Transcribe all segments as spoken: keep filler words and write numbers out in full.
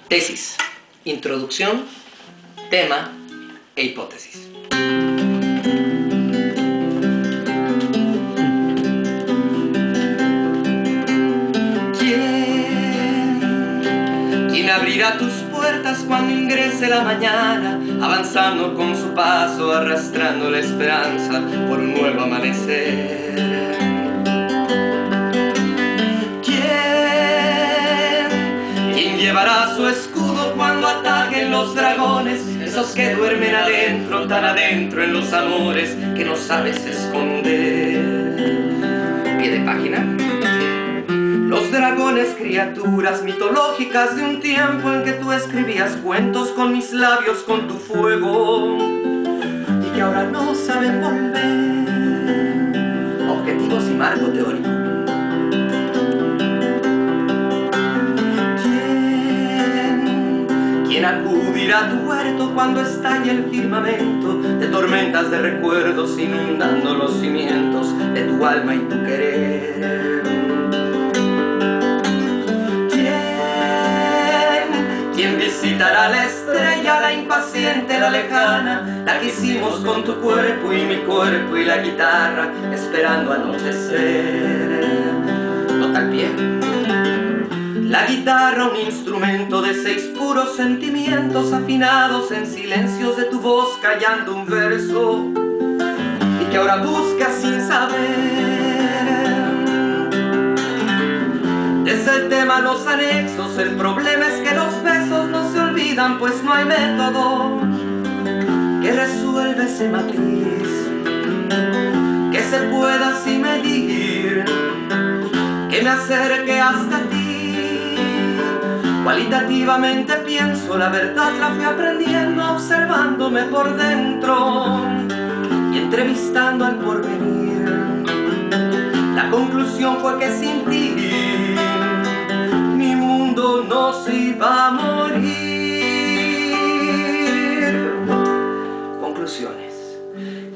Tesis, introducción, tema e hipótesis. ¿Quién, quién abrirá tus puertas cuando ingrese la mañana, avanzando con su paso, arrastrando la esperanza por un nuevo amanecer? Llevará su escudo cuando ataquen los dragones, esos que duermen adentro, tan adentro en los amores que no sabes esconder. Pie de página. Los dragones, criaturas mitológicas de un tiempo en que tú escribías cuentos con mis labios, con tu fuego, y que ahora no saben volver. Objetivos y marco teórico. ¿Quién acudirá a tu huerto cuando estalle el firmamento de tormentas de recuerdos inundando los cimientos de tu alma y tu querer? ¿Quién? ¿Quién visitará la estrella, la impaciente, la lejana, la que hicimos con tu cuerpo y mi cuerpo y la guitarra, esperando anochecer? Nota al pie. La guitarra, un instrumento de seis puros sentimientos afinados en silencios de tu voz, callando un verso y que ahora buscas sin saber. Es el tema, los anexos, el problema es que los besos no se olvidan, pues no hay método que resuelva ese matiz, que se pueda así medir, que me acerque hasta ti. Cualitativamente pienso, la verdad la fui aprendiendo observándome por dentro y entrevistando al porvenir. La conclusión fue que sin ti mi mundo no se iba a morir. Conclusiones.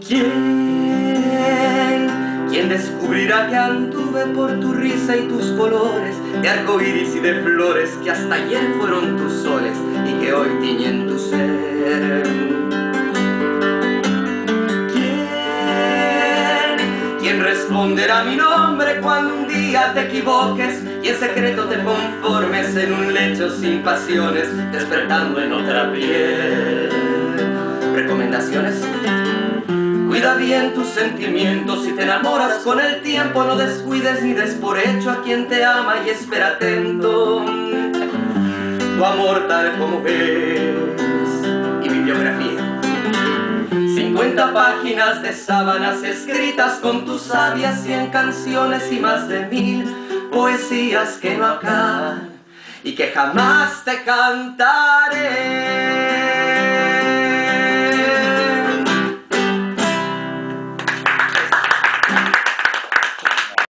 ¿Quién? ¿Quién descubrirá que anduve por tu risa y tus colores, de arcoíris y de flores que hasta ayer fueron tus soles y que hoy tiñen tu ser? ¿Quién? ¿Quién responderá mi nombre cuando un día te equivoques y en secreto te conformes en un lecho sin pasiones, despertando en otra piel? Recomendaciones. Cuida bien tus sentimientos, si te enamoras con el tiempo, no descuides ni des por hecho a quien te ama y espera atento tu amor tal como es. Y bibliografía. cincuenta páginas de sábanas escritas con tus sabias, cien canciones y más de mil poesías que no acaban y que jamás te cantaré.